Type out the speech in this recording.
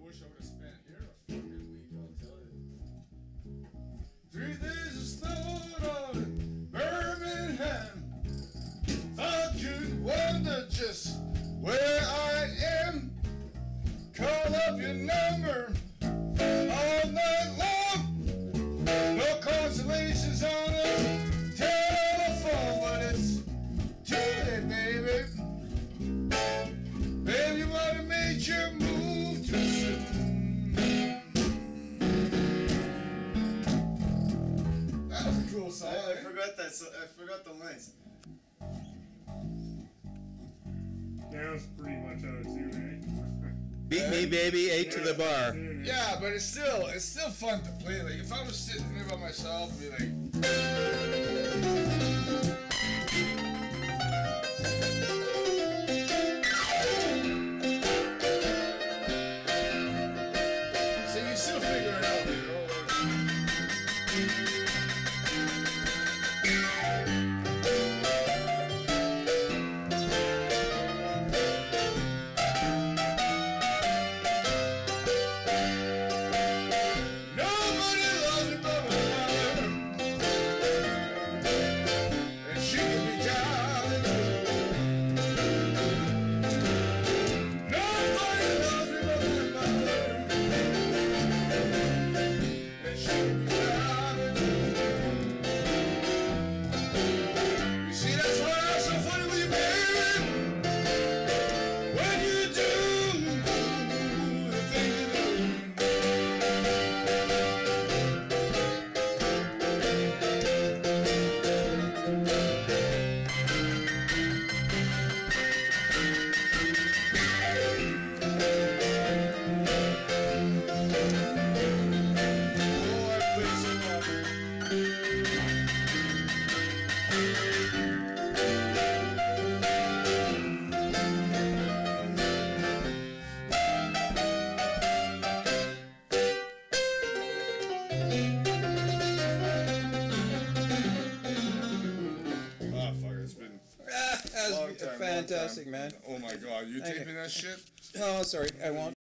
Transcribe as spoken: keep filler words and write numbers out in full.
wish I would have spent here a fucking week, I'll tell you. Three days of snow on Birmingham. Thought you'd wonder just where I am. Call up your number all night long. No consolations on the telephone, but it's too late, baby. Baby, you might have made your move too soon. That was a cool song. I, I eh? forgot that. So, I forgot the lines. That was pretty much out of tune, eh? Beat me, baby, eight to the bar. Yeah, but it's still it's still fun to play. Like if I was sitting there by myself, and be like. So you still figure it out, you know. Nobody loves me but my mother, and she can be jolly. Nobody loves me but my mother, and she can be jolly. You see, that's why I'm so funny with you, baby. When you do the thing you do. Oh, I play so well. Ah, fuck, it's been Ah, that a long was time. long fantastic, time. man. Oh my god, you Thank you. taping that shit? Oh, sorry, I won't.